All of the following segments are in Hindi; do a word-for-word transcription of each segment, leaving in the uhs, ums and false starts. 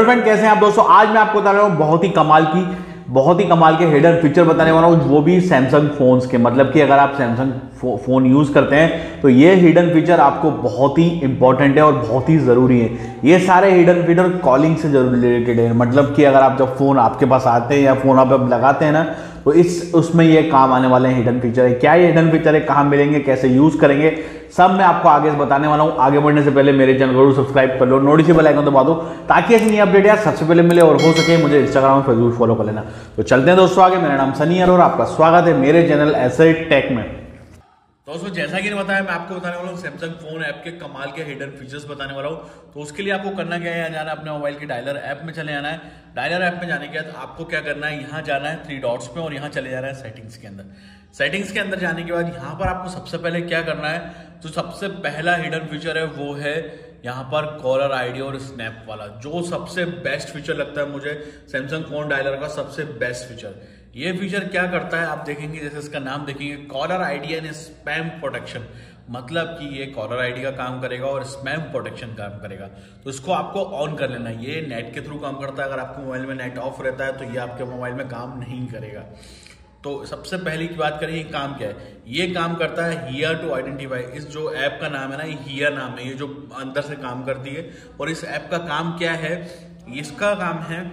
फ्रेंड कैसे हैं आप दोस्तों। आज मैं आपको बता रहा हूँ बहुत ही कमाल की बहुत ही कमाल के हिडन फीचर बताने वाला हूँ, वो भी सैमसंग फोन्स के। मतलब कि अगर आप सैमसंग फो, फोन यूज करते हैं तो ये हिडन फीचर आपको बहुत ही इंपॉर्टेंट है और बहुत ही जरूरी है। ये सारे हिडन फीचर कॉलिंग से जरूर रिलेटेड है। मतलब कि अगर आप जब फोन आपके पास आते हैं या फोन आप लगाते हैं ना, तो इस उसमें ये काम आने वाले हैं हिडन फीचर है। क्या ये हिडन फीचर है, कहाँ मिलेंगे, कैसे यूज करेंगे, सब मैं आपको आगे बताने वाला हूँ। आगे बढ़ने से पहले मेरे चैनल को सब्सक्राइब कर लो, नोटिफिकेशन आइकन दबा दो ताकि ऐसी नई अपडेट यार सबसे पहले मिले। और हो सके मुझे इंस्टाग्राम और फेसबुक फॉलो कर लेना। तो चलते हैं दोस्तों आगे। मेरा नाम सनी है और आपका स्वागत है मेरे चैनल ऐसे टेक में। दोस्तों जैसा कि बताया, मैं आपको बताने वाला हूँ सैमसंग फोन ऐप के कमाल के हिडन फीचर्स बताने वाला हूँ। तो उसके लिए आपको करना क्या है, यहाँ जाना है अपने मोबाइल के डायलर ऐप में चले जाना है। डायलर ऐप में जाने के बाद आपको क्या करना है, यहाँ जाना है थ्री डॉट्स पे और यहाँ चले जाना है सेटिंग्स के अंदर। सेटिंग्स के अंदर जाने के बाद यहाँ पर आपको सबसे पहले क्या करना है, तो सबसे पहला हिडन फीचर है वो है यहाँ पर कॉलर आईडी और स्नैप वाला, जो सबसे बेस्ट फीचर लगता है मुझे सैमसंग फोन डायलर का सबसे बेस्ट फीचर। ये फीचर क्या करता है आप देखेंगे, जैसे इसका नाम देखेंगे, caller ID and spam protection. मतलब कि ये कॉलर आईडी का काम करेगा और स्पैम प्रोटेक्शन काम करेगा। तो इसको आपको ऑन कर लेना है। ये नेट के थ्रू काम करता है। अगर आपके मोबाइल में नेट ऑफ रहता है तो ये आपके मोबाइल में काम नहीं करेगा। तो सबसे पहली की बात करें, ये काम क्या है, ये काम करता है हियर टू आइडेंटिफाई। इस जो ऐप का नाम है ना, ये हियर नाम है, ये जो अंदर से काम करती है। और इस ऐप का काम क्या है, इसका काम है,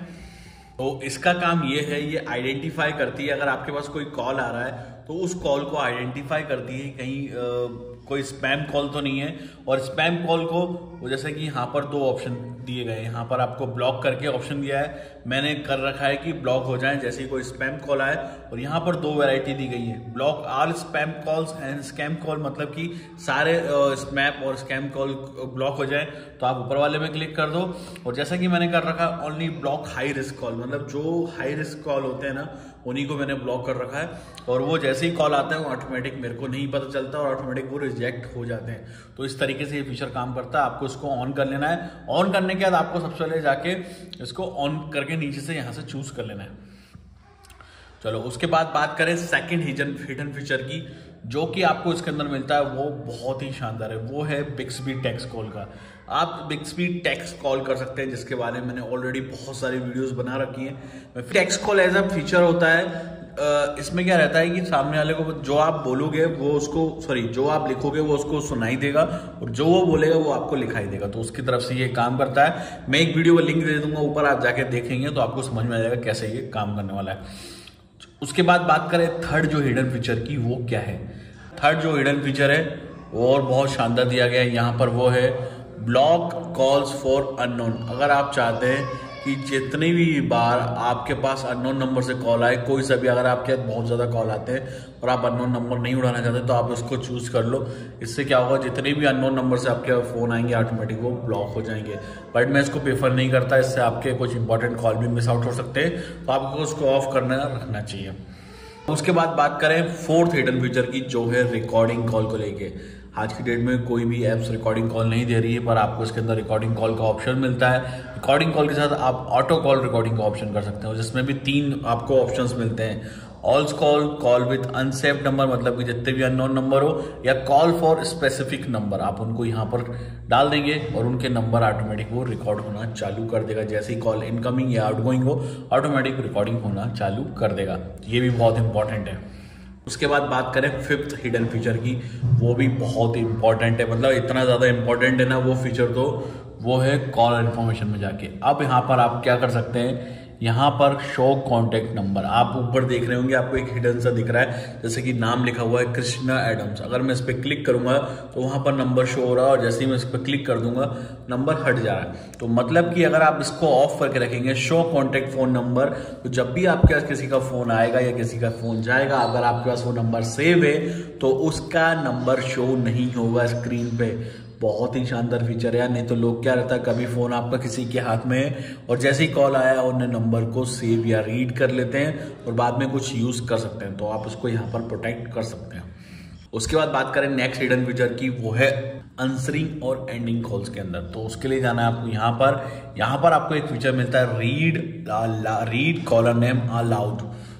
तो इसका काम ये है, ये आइडेंटिफाई करती है। अगर आपके पास कोई कॉल आ रहा है तो उस कॉल को आइडेंटिफाई करती है, कहीं आ, कोई स्पैम कॉल तो नहीं है। और स्पैम कॉल को जैसे कि यहाँ पर दो ऑप्शन दिए गए हैं, यहाँ पर आपको ब्लॉक करके ऑप्शन दिया है, मैंने कर रखा है कि ब्लॉक हो जाए जैसे ही कोई स्पैम कॉल आए। और यहाँ पर दो वैरायटी दी गई है, block all spam calls and scam call. मतलब कि सारे स्पैम और स्कैम कॉल ब्लॉक हो जाए तो आप ऊपर वाले में क्लिक कर दो। और जैसा कि मैंने कर रखा है only block high risk call, मतलब जो हाई रिस्क कॉल होते हैं ना, उन्हीं को मैंने ब्लॉक कर रखा है। और वो जैसे ही कॉल आता है वो ऑटोमेटिक मेरे को नहीं पता चलता और ऑटोमेटिक वो रिजेक्ट हो जाते हैं। तो इस तरीके से ये फीचर काम करता है। आपको इसको ऑन कर लेना है। ऑन करने के बाद आपको सबसे पहले जाके इसको ऑन करके नीचे से यहाँ से चूज कर लेना है। चलो उसके बाद बात करें सेकंड हिडन हिडन फीचर की, जो कि आपको इसके अंदर मिलता है, वो बहुत ही शानदार है। वो है बिक्सबी टेक्स्ट कॉल का। आप बिक्सबी टेक्स्ट कॉल कर सकते हैं, जिसके बारे में मैंने ऑलरेडी बहुत सारी वीडियोस बना रखी हैं। Text call as a feature होता है। इसमें क्या रहता है कि सामने वाले को जो आप बोलोगे वो उसको, सॉरी जो आप लिखोगे वो उसको सुनाई देगा और जो वो बोलेगा वो आपको लिखाई देगा। तो उसकी तरफ से ये काम करता है। मैं एक वीडियो का लिंक दे दूंगा ऊपर, आप जाके देखेंगे तो आपको समझ में आ जाएगा कैसे ये काम करने वाला है। उसके बाद बात करें थर्ड जो हिडन फीचर की, वो क्या है। थर्ड जो हिडन फीचर है वो और बहुत शानदार दिया गया है यहाँ पर, वो है ब्लॉक कॉल्स फॉर अननोन। अगर आप चाहते हैं कि जितनी भी बार आपके पास अननोन नंबर से कॉल आए, कोई सा भी, अगर आपके बहुत ज़्यादा कॉल आते हैं और आप अननोन नंबर नहीं उठाना चाहते तो आप उसको चूज कर लो। इससे क्या होगा, जितने भी अननोन नंबर से आपके फ़ोन आएंगे ऑटोमेटिक वो ब्लॉक हो जाएंगे। बट मैं इसको प्रेफर नहीं करता, इससे आपके कुछ इंपॉर्टेंट कॉल भी मिस आउट हो सकते हैं। तो आपको उसको ऑफ करना रखना चाहिए। उसके बाद बात करें फोर्थ हिडन फीचर की, जो है रिकॉर्डिंग कॉल को लेके। आज की डेट में कोई भी एप्स रिकॉर्डिंग कॉल नहीं दे रही है, पर आपको इसके अंदर रिकॉर्डिंग कॉल का ऑप्शन मिलता है। रिकॉर्डिंग कॉल के साथ आप ऑटो कॉल रिकॉर्डिंग का ऑप्शन कर सकते हो, जिसमें भी तीन आपको ऑप्शंस मिलते हैं। All call, call with unsaved number, मतलब कि जितने भी अननोन नंबर हो, या कॉल फॉर स्पेसिफिक नंबर। आप उनको यहाँ पर डाल देंगे और उनके नंबर ऑटोमेटिक वो रिकॉर्ड होना चालू कर देगा। जैसे ही कॉल इनकमिंग या आउटगोइंग हो, ऑटोमेटिक रिकॉर्डिंग होना चालू कर देगा। ये भी बहुत इंपॉर्टेंट है। उसके बाद बात करें फिफ्थ हिडन फीचर की, वो भी बहुत ही इंपॉर्टेंट है। मतलब इतना ज़्यादा इंपॉर्टेंट है ना वो फीचर, तो वो है कॉल इन्फॉर्मेशन में जाके। अब यहाँ पर आप क्या कर सकते हैं, यहाँ पर शो कॉन्टेक्ट नंबर, आप ऊपर देख रहे होंगे, आपको एक हिडन सा दिख रहा है, जैसे कि नाम लिखा हुआ है कृष्णा एडम्स। अगर मैं इस पर क्लिक करूंगा तो वहां पर नंबर शो हो रहा है और जैसे ही मैं इस पर क्लिक कर दूंगा नंबर हट जा रहा है। तो मतलब कि अगर आप इसको ऑफ करके रखेंगे शो कॉन्टेक्ट फोन नंबर, तो जब भी आपके पास किसी का फोन आएगा या किसी का फोन जाएगा, अगर आपके पास वो नंबर सेव है तो उसका नंबर शो नहीं होगा स्क्रीन पे। बहुत ही शानदार फीचर है यार। नहीं तो लोग क्या रहता है, कभी फोन आपका किसी के हाथ में है और जैसे ही कॉल आया उन्हें नंबर को सेव या रीड कर लेते हैं और बाद में कुछ यूज कर सकते हैं। तो आप उसको यहाँ पर प्रोटेक्ट कर सकते हैं। उसके बाद बात करें नेक्स्ट हिडन फीचर की, वो है आंसरिंग और एंडिंग कॉल्स के अंदर। तो उसके लिए जाना है आपको यहाँ पर। यहाँ पर आपको एक फीचर मिलता है read read caller name aloud.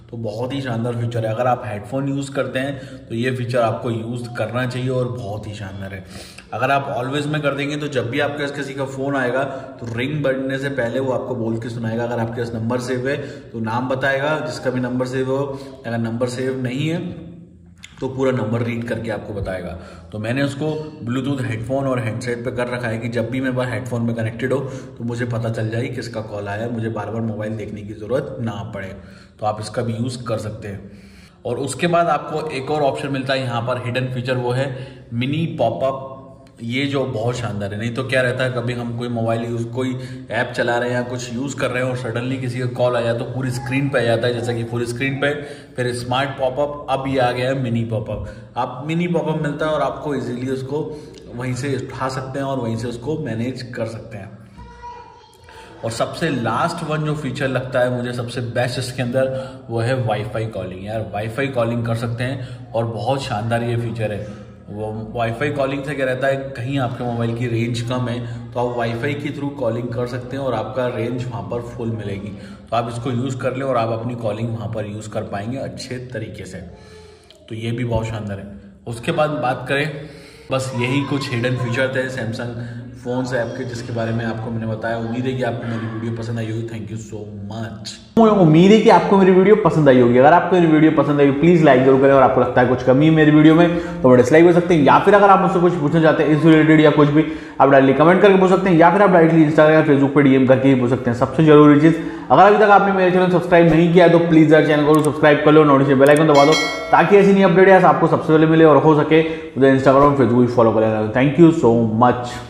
तो बहुत ही शानदार फीचर है। अगर आप हेडफोन यूज़ करते हैं तो ये फीचर आपको यूज़ करना चाहिए और बहुत ही शानदार है। अगर आप ऑलवेज में कर देंगे तो जब भी आपके पास किसी का फ़ोन आएगा तो रिंग बढ़ने से पहले वो आपको बोल के सुनाएगा। अगर आपके पास नंबर सेव है तो नाम बताएगा, जिसका भी नंबर सेव हो। अगर नंबर सेव नहीं है तो पूरा नंबर रीड करके आपको बताएगा। तो मैंने उसको ब्लूटूथ हेडफोन और हेडसेट पे कर रखा है कि जब भी मेरे पास हेडफोन में कनेक्टेड हो तो मुझे पता चल जाए किसका कॉल आया है, मुझे बार बार मोबाइल देखने की ज़रूरत ना पड़े। तो आप इसका भी यूज़ कर सकते हैं। और उसके बाद आपको एक और ऑप्शन मिलता है यहाँ पर हिडन फीचर, वो है मिनी पॉपअप। ये जो बहुत शानदार है। नहीं तो क्या रहता है, कभी हम कोई मोबाइल यूज कोई ऐप चला रहे हैं या कुछ यूज़ कर रहे हैं और सडनली किसी का कॉल आ जाए तो पूरी स्क्रीन पे आ जाता है, जैसा कि पूरी स्क्रीन पे फिर स्मार्ट पॉपअप। अब ये आ गया है मिनी पॉपअप। आप मिनी पॉपअप मिलता है और आपको इजीली उसको वहीं से उठा सकते हैं और वहीं से उसको मैनेज कर सकते हैं। और सबसे लास्ट वन जो फीचर लगता है मुझे सबसे बेस्ट इसके अंदर, वो है वाईफाई कॉलिंग। यार वाईफाई कॉलिंग कर सकते हैं और बहुत शानदार ये फीचर है। वो वाईफाई कॉलिंग से क्या रहता है, कहीं आपके मोबाइल की रेंज कम है तो आप वाईफाई के थ्रू कॉलिंग कर सकते हैं और आपका रेंज वहाँ पर फुल मिलेगी। तो आप इसको यूज़ कर लें और आप अपनी कॉलिंग वहाँ पर यूज़ कर पाएंगे अच्छे तरीके से। तो ये भी बहुत शानदार है। उसके बाद बात करें, बस यही कुछ हिडन फीचर थे सैमसंग फोन्स ऐप के, जिसके बारे में आपको मैंने बताया। उम्मीद है कि आपको मेरी वीडियो पसंद आई होगी। Thank you so much. उम्मीद है कि आपको मेरी वीडियो पसंद आई होगी। अगर आपको मेरी वीडियो पसंद आई प्लीज लाइक जरूर करें, और आपको लगता है कुछ कमी है मेरी वीडियो में तो डिसलाइक कर सकते हैं, या फिर अगर आप मुझसे कुछ पूछना चाहते हैं इस रिलेटेड या कुछ भी, आप डायरेक्टली कमेंट करके पूछ सकते हैं, या फिर आप डायरेक्टली इंस्टाग्राम या फेसबुक पर डीएम करके ही पूछ सकते हैं। सबसे जरूरी चीज, अगर अभी तक आपने मेरे चैनल सब्सक्राइब नहीं किया है तो प्लीज यार चैनल को सब्सक्राइब कर लो, नोटिफिकेशन बेल आइकन दबा दो ताकि ऐसी नई अपडेट आपको सबसे पहले मिले, और हो सके तो इंस्टाग्राम फेसबुक फॉलो कर लेना। Thank you so much.